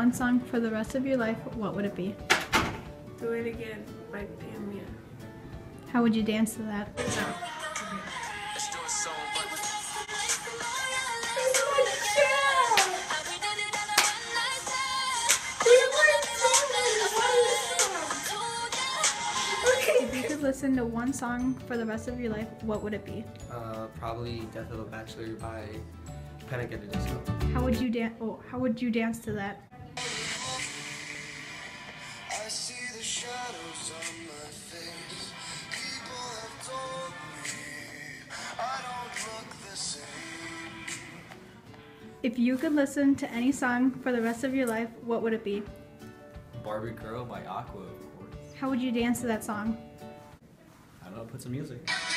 one song for the rest of your life, what would it be? Do It Again by Pam. How would you dance to that? If you could listen to one song for the rest of your life, what would it be? Probably Death of a Bachelor by Panic at the Disco. How would you dance? Oh, how would you dance to that? I see the shadows on my face. People have told me I don't look the same. If you could listen to any song for the rest of your life, what would it be? Barbie Girl by Aqua, of course. How would you dance to that song? I don't know, put some music.